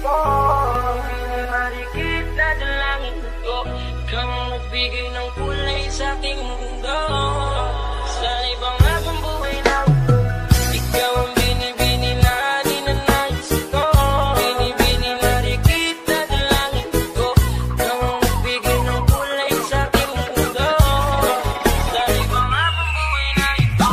ko. Marikit na dalangin ko, ikaw ang nagbigay ng kulay sa aking mundo. Sa ibang akong buhay na ikaw ang binibini na ninanais ko. Binibini marikit na dalangin ko, ikaw ang nagbigay ng kulay sa aking mundo. Sa ibang akong buhay na ito.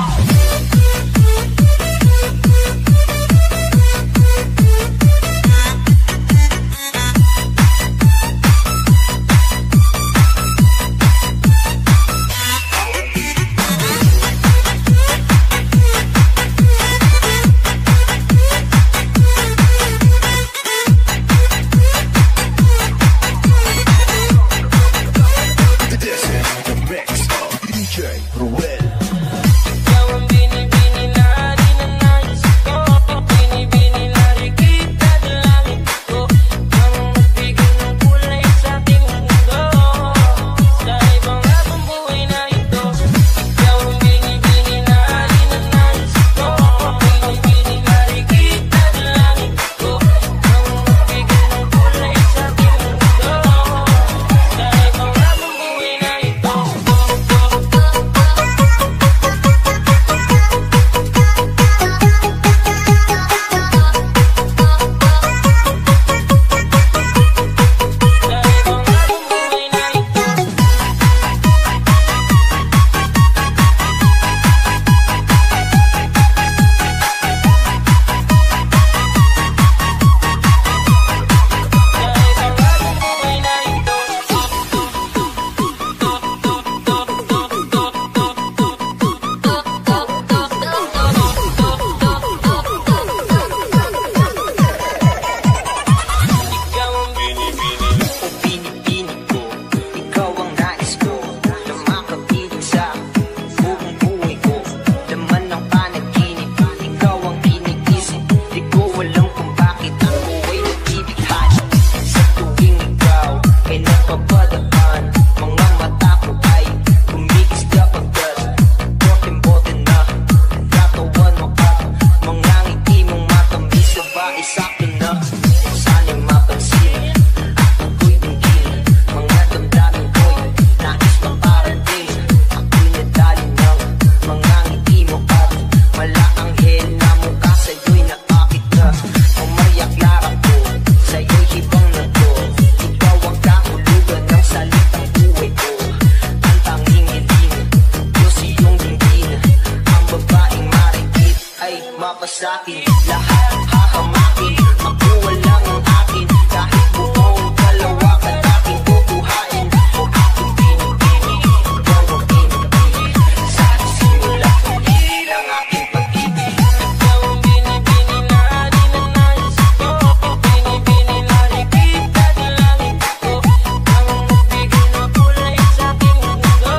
Sa'kin, lahat hahamakin, makuha lang ang akin. Kahit buong dalawa katakin, kukuhain o aking pinipili. Ikaw ang pinipili, sa simula hindi lang aking pag-ibig. Ikaw ang binibini na ninanais ko, binibini na rikit na dalangin ko. Ikaw ang nagbigay ng kulay sa aking mundo.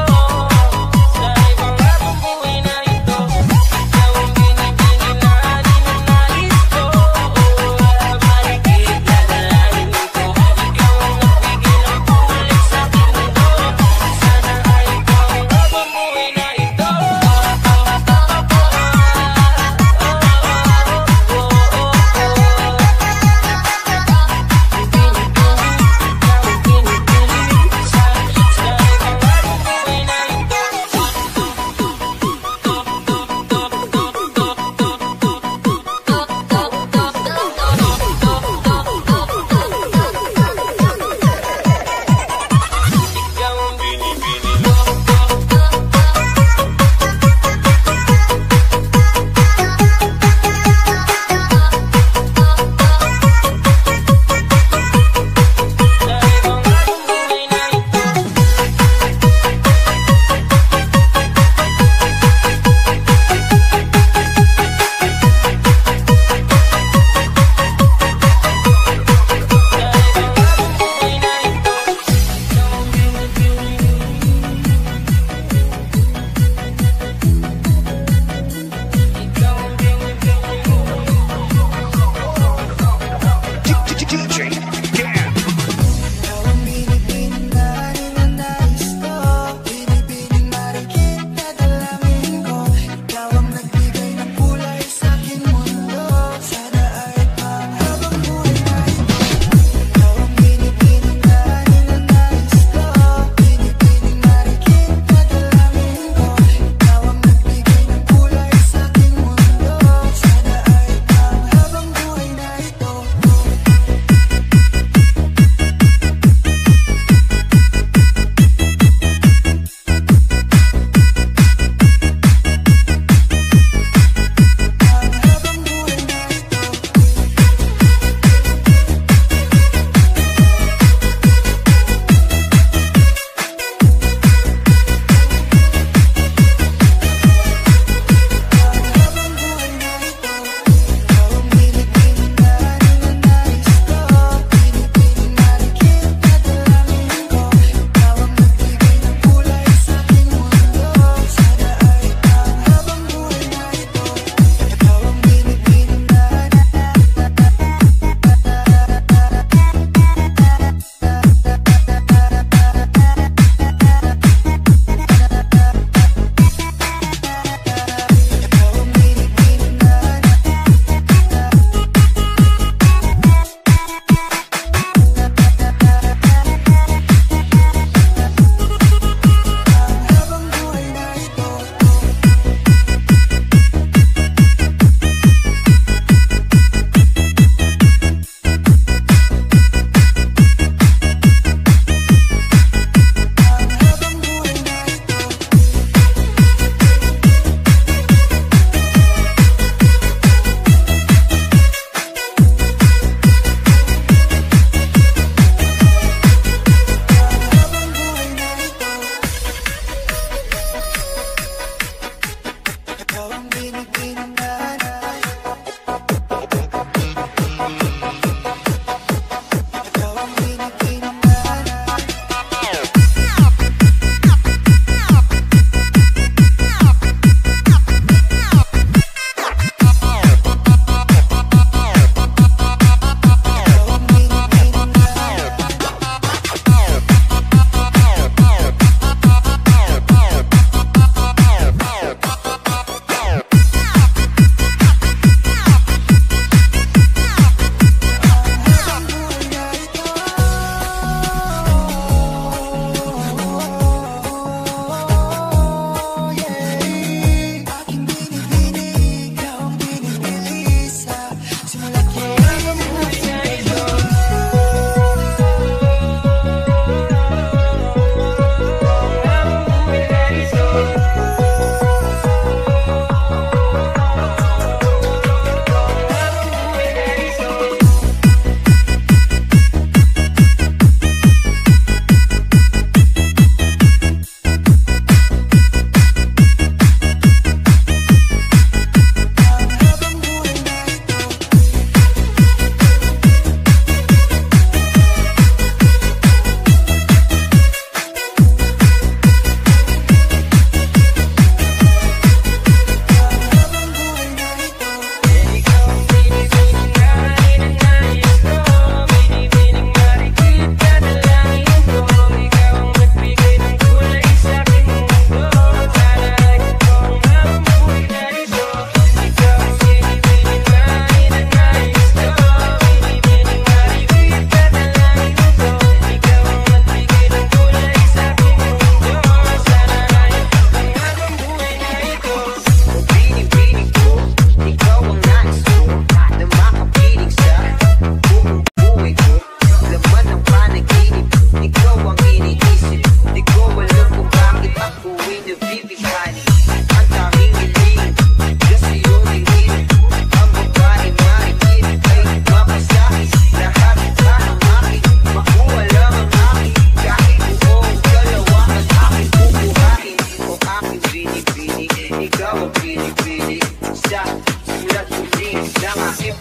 Sa ibang akong buhay na ito, ikaw ang binibini na ninanais ko.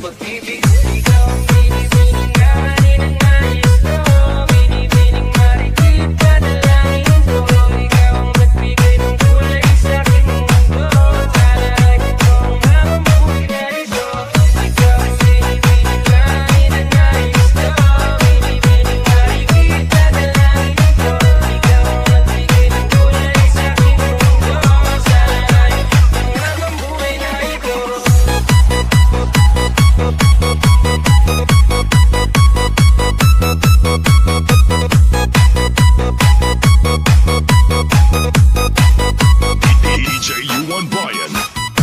pag-ibig. Ikaw ang binibining na ninanais ko, binibining marikit panalangin ko. Ikaw ang nagbigay ng kulay sa aking mundo, sana ay ikaw ang mamamuhay na rito. Ikaw ang binibining na ninanais ko, binibining marikit panalangin ko. Ikaw ang nagbigay ng kulay sa aking mundo, sana ay ikaw ang mamamuhay na rito. DJ U1 Brian.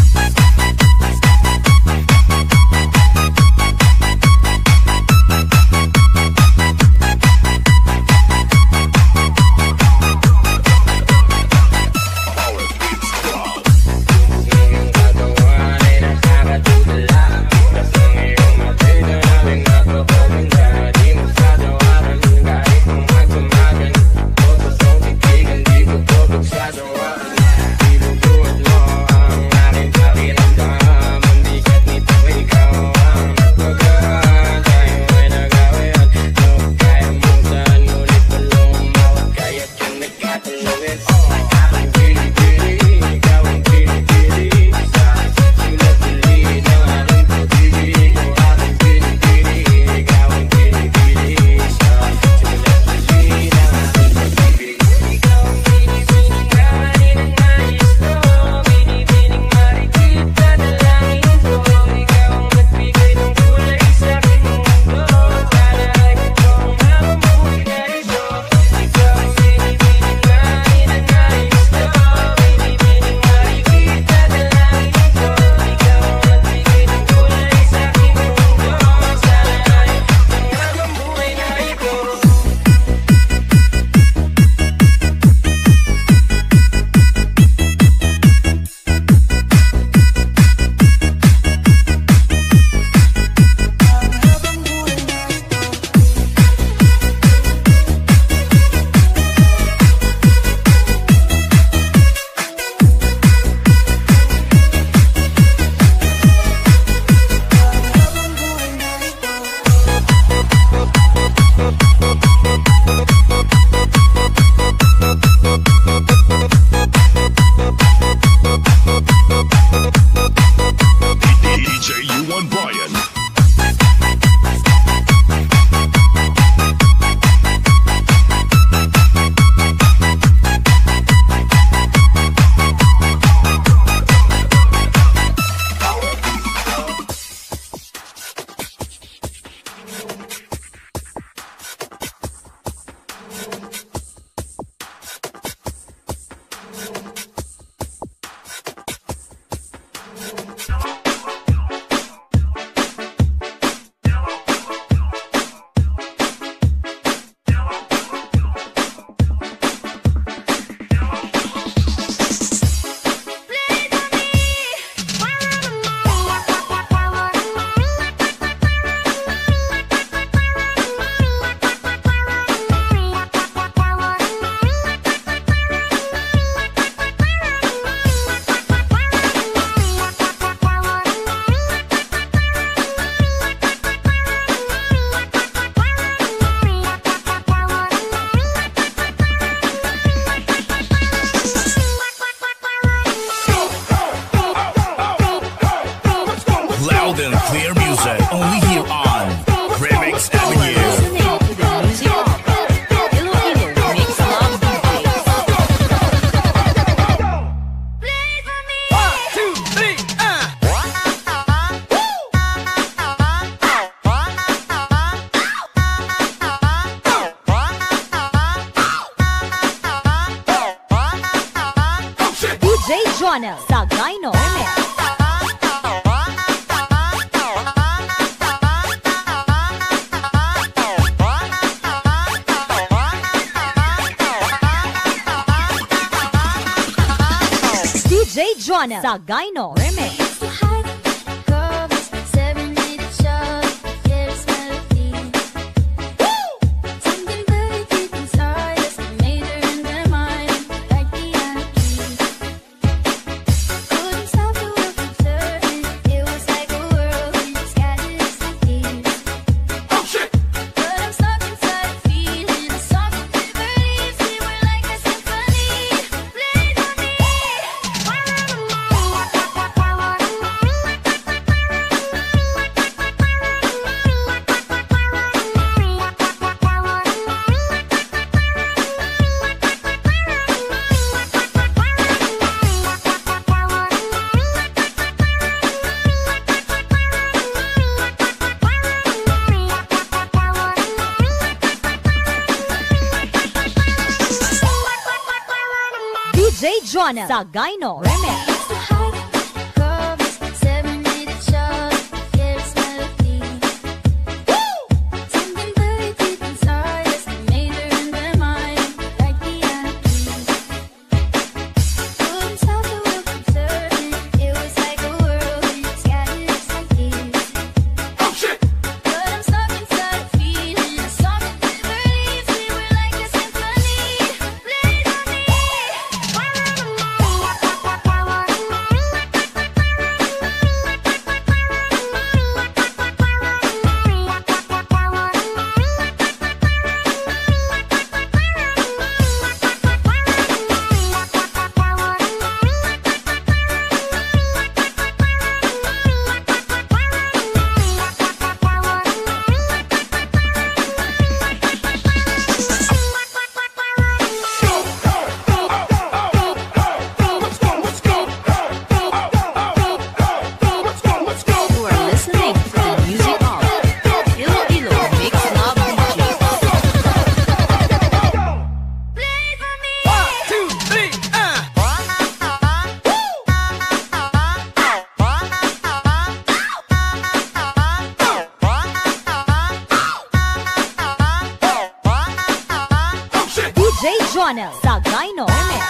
Iyong katawan ay nakakatutula, basta ngayong makita natin napakaganda. Di mo satawaran kahit kung magsumagan, totosong titigan, di ko to pagsatawaran. Ibubuhat mo ang aking pakiramdam, ang bigat nito ikaw ang nagpagaan. Tayo ay nagawian, no kaya mutan, ngunit walong mawag kaya't yung nagkatulungin. Aking pili-pili, ikaw ang pili-pili, sa sulat-pili ng aking pag-ibig. O aking pili-pili, ikaw ang pili-pili, sa sulat-pili ng aking pag-ibig. Ikaw ang binibining na ninanais ko, binibining marikit panalangin ko. Ikaw ang nagbigay ng kulay sa aking mundo, sana ay ikaw ang mamamuhay na rito. Ikaw ang binibining na ninanais ko, binibining marikit panalangin ko. Ikaw ang nagbigay ng kulay sa aking mundo, sana ay ikaw ang mamamuhay na rito. DJ U1 Brian. Loud and clear music, only here on Remix Avenue. Listening to the music of Iloilo Mix Love DJs. DJ Jonel Sagayno Remix. DJ Jonel Sagayno Remix. Couldn't stop the world from turning. It was like a whirlwind, scattered Jonah Sagayno Remix. You are listening to the music of Iloilo Mix Love DJ. DJ Jonah Sagayno Remix.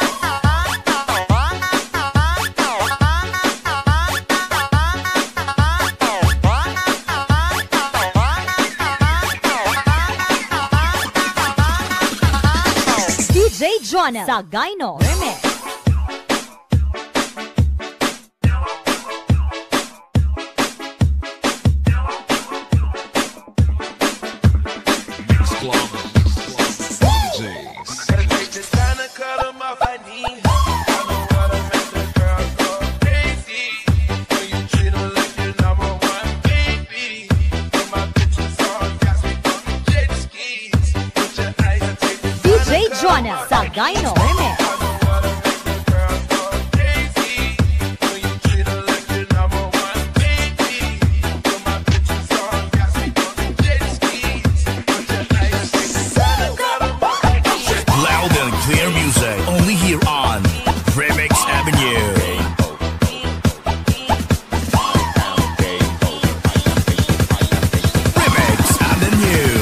DJ Jonah Sagayno Remix. Gotta take the time to cut 'em off, I need. I know how to make the girl go crazy. When you treat 'em like your number one baby. Put my bitches on, got me on jet skis. Put your eyes and take the time to DJ cut 'em Jonah off, I need. Sagayno Remix. I know how to make the girl go crazy. When you treat 'em like your number one baby. Put my bitches on, got me on jet skis. Put your eyes and take the time to cut 'em off, I need. Loud and clear music, only here on Remix Avenue. Remix Avenue.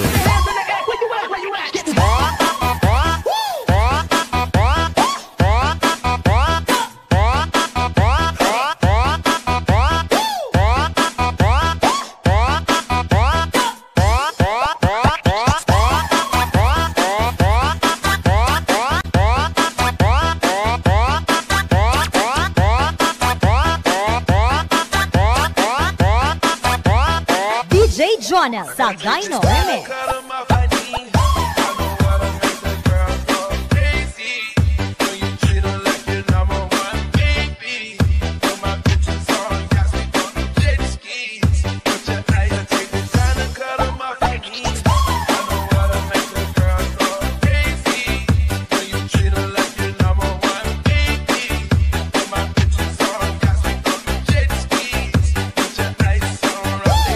DJ Jonah Sagayno Remix. Cut 'em off, I need. I know how to make the girl go crazy. When you treat 'em like your number one baby. Put my bitches on, got me on jet skis. Put your eyes and take the time to cut 'em off, I need. I know how to make the girl go crazy. When you treat 'em like your number one baby. Put my bitches on, got me on jet skis. Put your eyes on,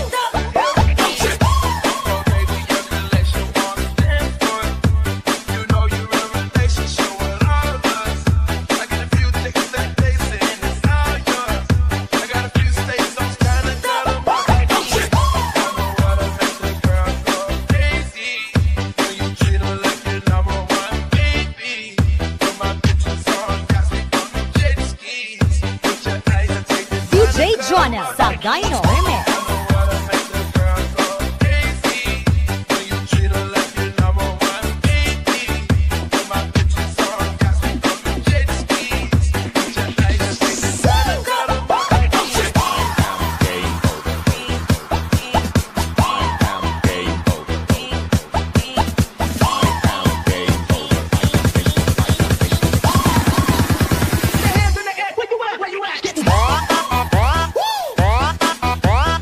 oh baby, your collection wanna stand for it. You know you're a relationship with all of us. I got a few tickets that they say it's all yours. I got a few states, I'm trying to cut 'em off. I know how to make the girl go crazy. When you treat 'em like your number one baby. Put my bitches on, got me on jet skis. Put your eyes and take the time DJ to cut 'em Jonah off. Sagayno Remix. I know how to make the girl go crazy. When you treat 'em like your number one baby. Put my bitches on, got me on jet skis. Put your eyes and take the time to cut 'em off. Hands in the air, where you at? Where you at?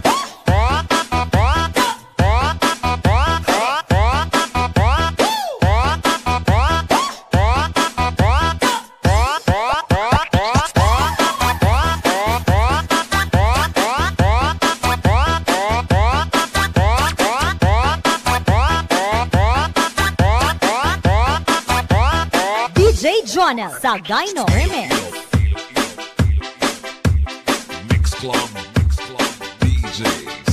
Jonel Sagayno Remix. Mix Club DJs.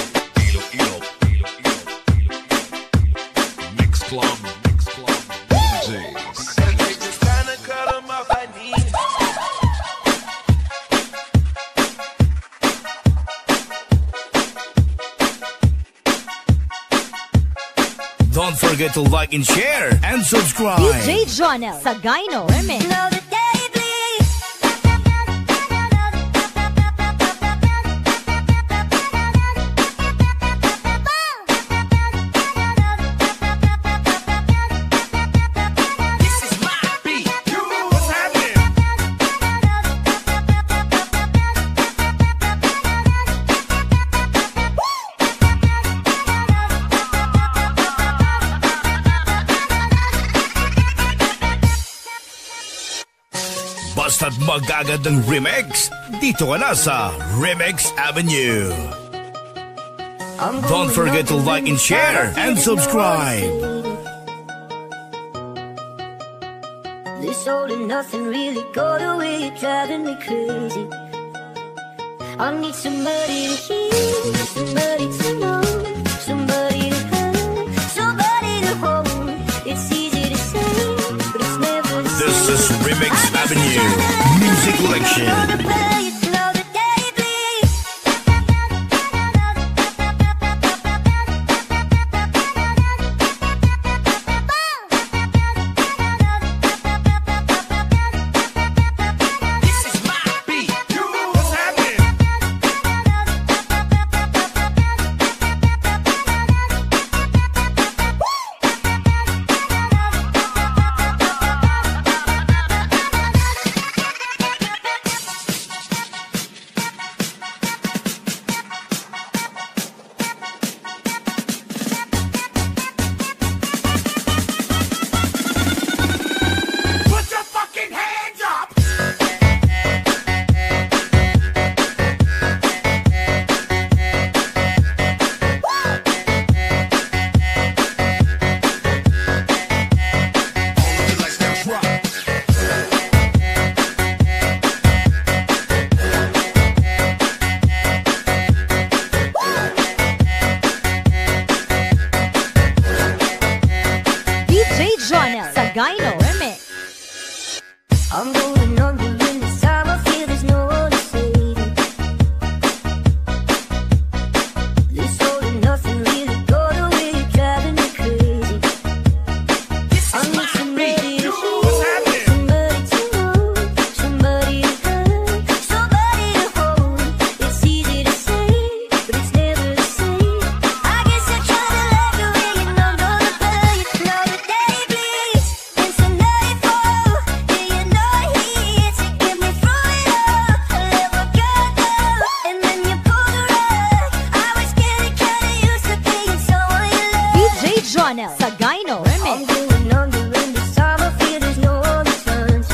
Mix Club DJs. Take this time to cut 'em off, I need. Don't forget to like and share and subscribe. DJ Jonel Sagayno Remix. This is my beat. What's happening? Basta't magagad ng remix, dito ka na sa Remix Avenue. Don't forget to like and share and subscribe. This all and nothing really got away, driving me crazy. I need somebody to hear, somebody to know, somebody to have, somebody to hold. It's easy to say, but it's never the same. This is Remix Avenue Music Collection. This is my beat. What's happening? Put your fucking hands up! DJ Jonel Sagayno Remix. I'm going under in this time. I feel there's no one to save me. This all and nothing really got away, driving me crazy. This I is need my somebody beat. to What's hear, happening? somebody to know, somebody to have, somebody to hold. It's easy to say, but it's never the same. I guess I kinda like the way you know the play. Now the day bleeds into nightfall. Yeah, you know he hits to get me through it all. I let my guard down, and then you pull the rug. I was getting kinda used to being someone you love. DJ Jonel Sagayno I'm Remix. going under in this time. I feel there's no one to turn to.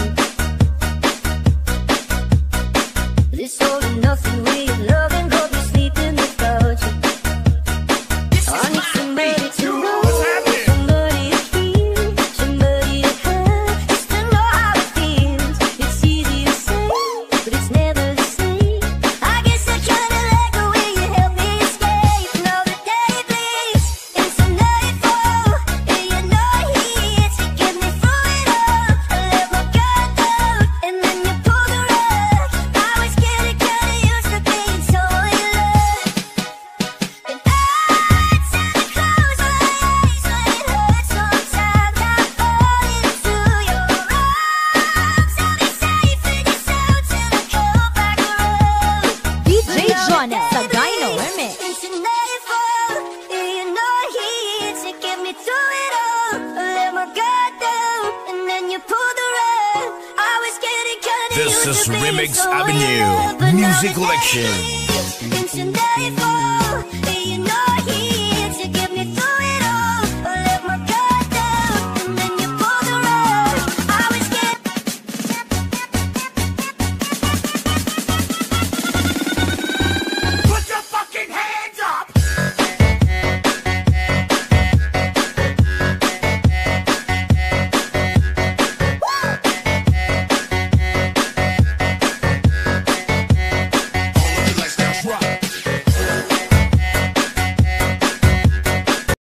This all and nothing way of loving got me sleeping without you. This I is need my somebody beat. to know, What's happening? somebody to feel, somebody to have, just to know how it feels. It's easy to say, but it's never the same. I guess I kinda like the way you help me escape. Now the day bleeds into nightfall. Yeah, you know he hits to get me through it all. I let my guard down, and then you pull the rug. I was getting kinda used to being someone you love. And I tend to close my eyes when it hurts sometimes. I fall into your arms. I'll be safe in your sound till I come back around. DJ Jonel Sagayno Remix. Into nightfall, yeah, you know he hits to get me through it all. I let my guard down, and then you pull the rug. I was getting kinda This used is to being Remix someone you Avenue love, but now Music the Collection. day